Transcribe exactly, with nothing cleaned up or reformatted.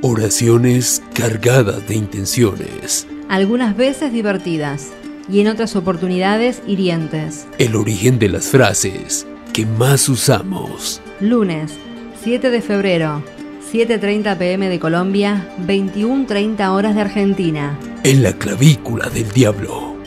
Oraciones cargadas de intenciones. Algunas veces divertidas y en otras oportunidades hirientes. El origen de las frases que más usamos. Lunes, siete de febrero, siete treinta pm de Colombia, veintiuno treinta horas de Argentina. En la clavícula del diablo.